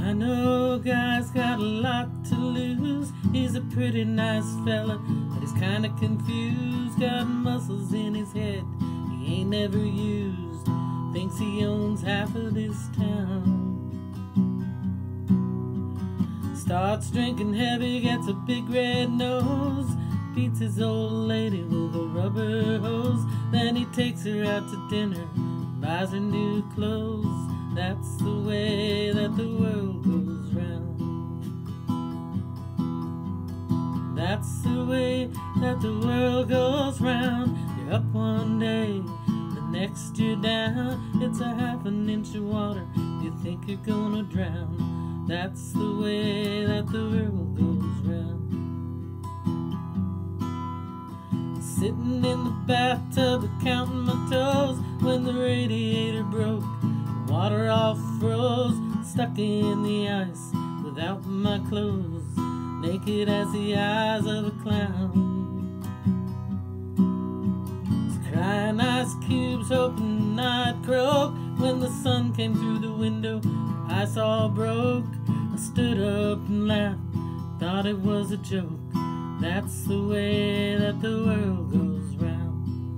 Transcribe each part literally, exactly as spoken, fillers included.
I know a guy's got a lot to lose. He's a pretty nice fella, but he's kinda confused. Got muscles in his head he ain't never used. Thinks he owns half of this town. Starts drinking heavy, gets a big red nose. Beats his old lady with a rubber hose. Then he takes her out to dinner, buys her new clothes. That's the way that the world goes round. That's the way that the world goes round. You're up one day, the next you're down. It's a half an inch of water, you think you're gonna drown. That's the way that the world goes round. Sitting in the bathtub counting my toes when the radiator broke. Water all froze, stuck in the ice without my clothes, naked as the eyes of a clown. Was crying ice cubes, hoping I'd croak. When the sun came through the window, ice all broke. I stood up and laughed, thought it was a joke. That's the way that the world goes round.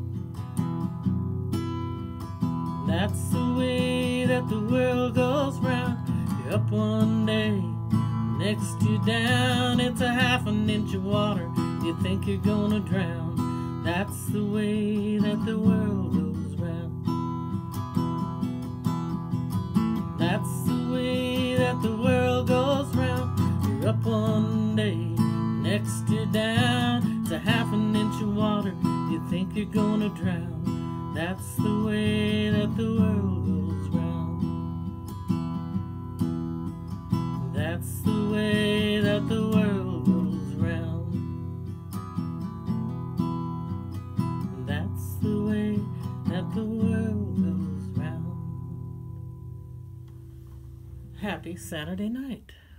That's the way that the world goes round. You're up one day, next you're down. It's a half an inch of water, you think you're gonna drown. That's the way that the world goes round. That's the way that the world goes round. You're up one day, next you're down. It's a half an inch of water, you think you're gonna drown. That's the way that the world goes round. That's the way that the world goes round. That's the way that the world goes round. Happy Saturday night.